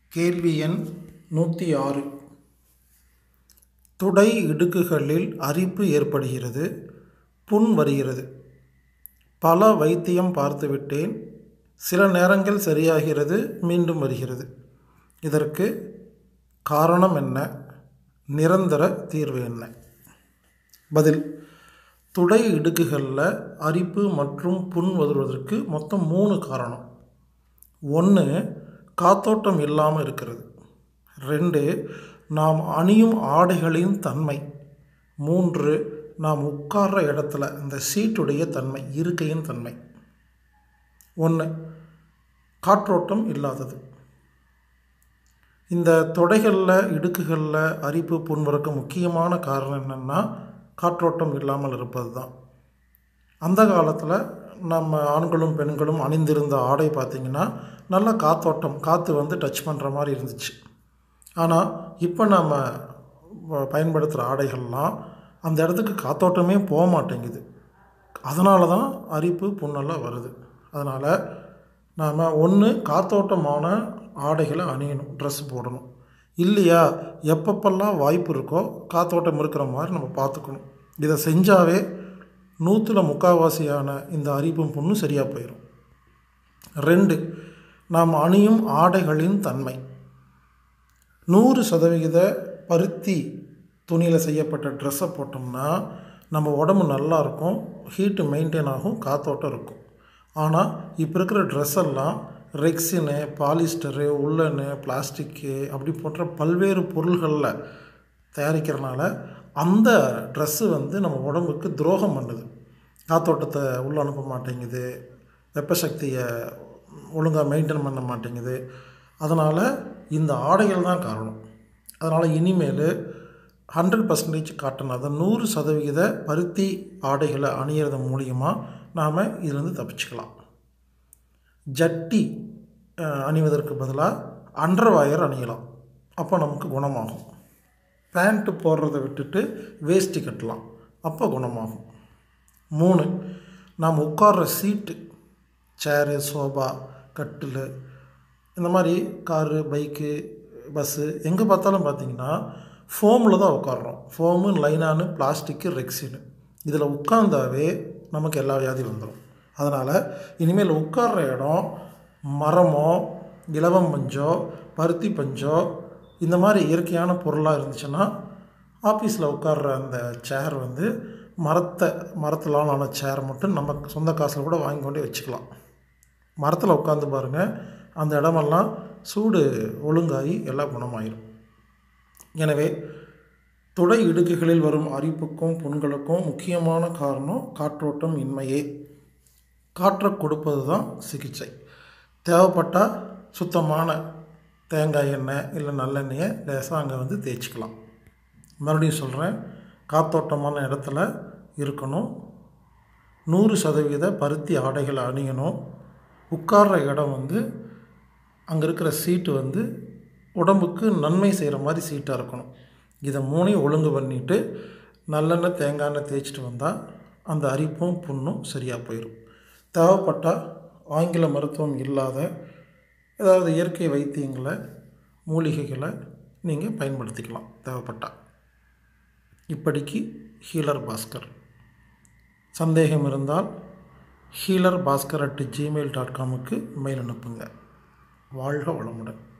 கேள்வி எண் 106. துடை இடுக்குகளில் அரிப்பு ஏற்படுகிறது, புண் வருகிறது. பல வைத்தியம் பார்த்துவிட்டேன். சில நேரங்கள் சரியாகிறது, மீண்டும் வருகிறது. இதற்கு காரணம் என்ன? நிரந்தர தீர்வு என்ன? பதில்: துடை இடுக்குகளில் அரிப்பு மற்றும் புண் வருவதற்கு மொத்தம் 3 காரணம். 1, காத்தோட்டம் இல்லாமல் இருக்கிறது. 2, நாம் அணியும் ஆடைகளின் தன்மை. 3, நாம் உட்கார்ற இடத்துல இந்த சீட்டுடைய தன்மை, இருக்கையின் தன்மை. 1, காற்றோட்டம் இல்லாதது. இந்த தொடைகளில் இடுக்குகளில் அரிப்பு புண் வரக்கு முக்கியமான காரணம் என்னென்னா காற்றோட்டம் இல்லாமல் இருப்பது தான். அந்த காலத்தில் நம்ம ஆண்களும் பெண்களும் அணிந்திருந்த ஆடை பார்த்திங்கன்னா நல்ல காற்றோட்டம், காற்று டச் பண்ணுற மாதிரி இருந்துச்சு. ஆனால் இப்போ நம்ம பயன்படுத்துகிற ஆடைகள்லாம் அந்த இடத்துக்கு காற்றோட்டமே போக மாட்டேங்குது. அதனால தான் அரிப்பு புண்ணெல்லாம் வருது. அதனால் நாம் 1, காற்றோட்டமான ஆடைகளை அணியணும், ட்ரெஸ் போடணும். இல்லையா, எப்பப்பெல்லாம் வாய்ப்பு இருக்கோ காற்றோட்டம் இருக்கிற மாதிரி நம்ம பார்த்துக்கணும். இதை செஞ்சாவே 100ல் 3/4 இந்த அரிப்பும் புண்ணும் சரியாக போயிடும். 2, நாம் அணியும் ஆடைகளின் தன்மை. 100% பருத்தி துணியில் செய்யப்பட்ட ட்ரெஸ்ஸை போட்டோம்னா நம்ம உடம்பு நல்லாயிருக்கும், ஹீட்டு மெயின்டைன் ஆகும், காற்றோட்டம் இருக்கும். ஆனால் இப்போ இருக்கிற ட்ரெஸ்ஸெல்லாம் ரெக்ஸினு, பாலிஸ்டரு, உள்ளனு, பிளாஸ்டிக்கு அப்படி போன்ற பல்வேறு பொருள்களில் தயாரிக்கிறனால அந்த ட்ரெஸ்ஸு நம்ம உடம்புக்கு துரோகம் பண்ணுது. காற்றோட்டத்தை உள்ளே அனுப்ப மாட்டேங்குது, வெப்பசக்தியை ஒழுங்காக மெயின்டைன் பண்ண மாட்டேங்குது. அதனால் இந்த ஆடைகள் தான் காரணம். அதனால் இனிமேல் 100% காட்டன், அதை 100% பருத்தி ஆடைகளை அணியிறது மூலியமாக நாம் இதிலிருந்து தப்பிச்சுக்கலாம். ஜட்டி அணிவதற்கு பதிலாக அண்டர்வயர் அணியலாம், அப்போ நமக்கு குணமாகும். பேண்ட்டு போடுறதை விட்டுட்டு வேஷ்டி கட்டலாம், அப்போ குணமாகும். 3, நாம் உட்கார்ற சீட்டு, சேரு, சோபா, கட்டில், இந்த மாதிரி காரு, பைக்கு, பஸ்ஸு எங்கே பார்த்தாலும் பார்த்திங்கன்னா ஃபோமில் தான் உட்கார்றோம். ஃபோமு, லைனானு, பிளாஸ்டிக்கு, ரெக்ஸினு இதில் உட்கார்ந்தாவே நமக்கு எல்லா வியாதியும் வந்துடும். அதனால் இனிமேல் உட்கார்ற இடம் மரமோ, இலவம் பஞ்சோ, பருத்தி பஞ்சோ இந்த மாதிரி இயற்கையான பொருளாக இருந்துச்சுன்னா, ஆஃபீஸில் உட்கார்ற அந்த சேர் மரத்திலான ஆன சேர் மட்டும் நம்ம சொந்த காசில் கூட வாங்கி கொண்டே வச்சுக்கலாம். மரத்தில் உட்காந்து பாருங்கள், அந்த இடமெல்லாம் சூடு ஒழுங்காகி எல்லாம் குணமாயிடும். எனவே துடை இடுக்குகளில் வரும் அரிப்புக்கும் புண்களுக்கும் முக்கியமான காரணம் காற்றோட்டம் இன்மையே. காற்றை கொடுப்பது தான் சிகிச்சை. தேவைப்பட்டால் சுத்தமான தேங்காய் எண்ணெய் இல்லை நல்லெண்ணெயை லேசாக அங்கே தேய்ச்சிக்கலாம். மறுபடியும் சொல்கிறேன், காற்றோட்டமான இடத்துல இருக்கணும், 100% பருத்தி ஆடைகளை அணியணும். உட்கார்ற இடம் அங்கே இருக்கிற சீட்டு உடம்புக்கு நன்மை செய்கிற மாதிரி சீட்டாக இருக்கணும். இதை 3ஐயும் ஒழுங்கு பண்ணிவிட்டு நல்லெண்ணெய் தேங்காய் எண்ணெய் தேய்ச்சிட்டு வந்தால் அந்த அரிப்பும் புண்ணும் சரியாக போயிடும். தேவைப்பட்டால் ஆங்கில மருத்துவம் இல்லாத ஏதாவது இயற்கை வைத்தியங்களை, மூலிகைகளை நீங்கள் பயன்படுத்திக்கலாம் தேவைப்பட்டால். இப்படிக்கு ஹீலர் பாஸ்கர். சந்தேகம் இருந்தால் healerbaskar@gmail.com மெயில் அனுப்புங்க. வாழ்க வளமுடன்.